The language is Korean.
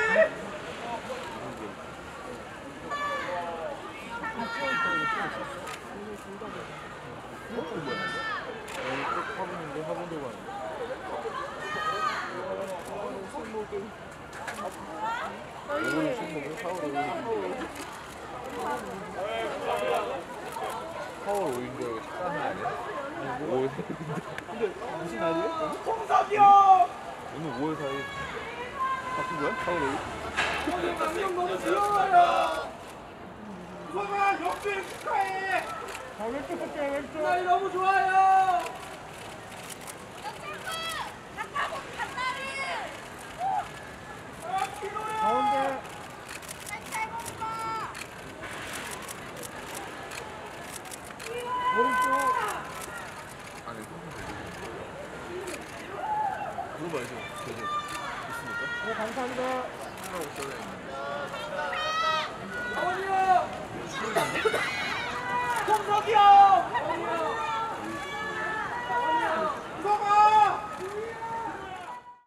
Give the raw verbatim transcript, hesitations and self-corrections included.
화분인데 화분 들고 왔는데. 오늘 손목을 파워로 파워 오인데 식사는 아니야? 오월 근데 무슨 날이에요? 홍석이 형! 오늘 오월 사일 바뀐 거야? 파워 오인? 오늘 강력 너무 귀여워요! 소영아 역주행 축하해! 아 왼쪽 할게 왼쪽 나이 너무 좋아요! 가운데 오른쪽 아니 그거 말죠 되죠 있습니까? 네 감사합니다. 하나 없어야 되는데